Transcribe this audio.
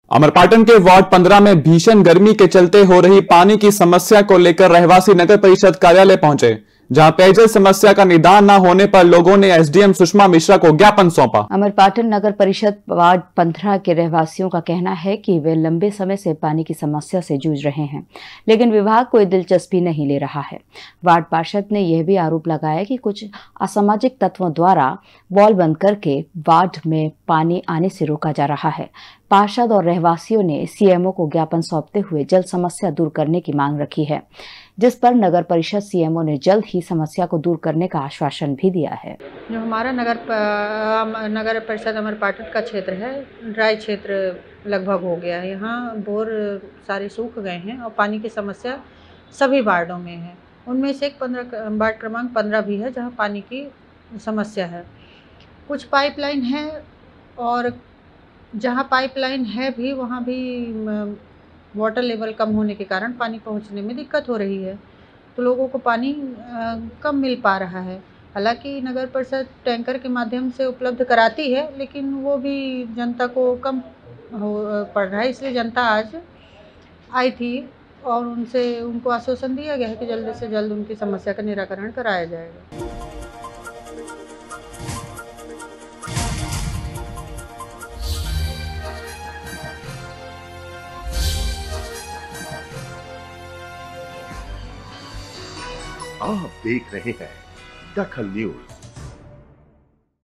अमरपाटन के वार्ड 15 में भीषण गर्मी के चलते हो रही पानी की समस्या को लेकर रहवासी नगर परिषद कार्यालय पहुंचे, जहां पेयजल समस्या का निदान न होने पर लोगों ने एसडीएम सुषमा मिश्रा को ज्ञापन सौंपा। अमरपाटन नगर परिषद वार्ड 15 के रहवासियों का कहना है कि वे लंबे समय से पानी की समस्या से जूझ रहे हैं, लेकिन विभाग कोई दिलचस्पी नहीं ले रहा है। वार्ड पार्षद ने यह भी आरोप लगाया कि कुछ असामाजिक तत्वों द्वारा वॉल बंद करके वार्ड में पानी आने से रोका जा रहा है। पार्षद और रहवासियों ने सीएमओ को ज्ञापन सौंपते हुए जल समस्या दूर करने की मांग रखी है, जिस पर नगर परिषद सीएमओ ने जल्द ही समस्या को दूर करने का आश्वासन भी दिया है। जो हमारा नगर परिषद अमरपाटन का क्षेत्र है, ड्राई क्षेत्र लगभग हो गया है। यहाँ बोर सारे सूख गए हैं और पानी की समस्या सभी वार्डों में है। उनमें से एक वार्ड क्रमांक 15 भी है, जहाँ पानी की समस्या है। कुछ पाइपलाइन है और जहाँ पाइपलाइन है भी वहाँ भी वाटर लेवल कम होने के कारण पानी पहुँचने में दिक्कत हो रही है, तो लोगों को पानी कम मिल पा रहा है। हालांकि नगर परिषद टैंकर के माध्यम से उपलब्ध कराती है, लेकिन वो भी जनता को कम पड़ रहा है। इसलिए जनता आज आई थी और उनको आश्वासन दिया गया है कि जल्द से जल्द उनकी समस्या का निराकरण कराया जाएगा। आप देख रहे हैं दखल न्यूज।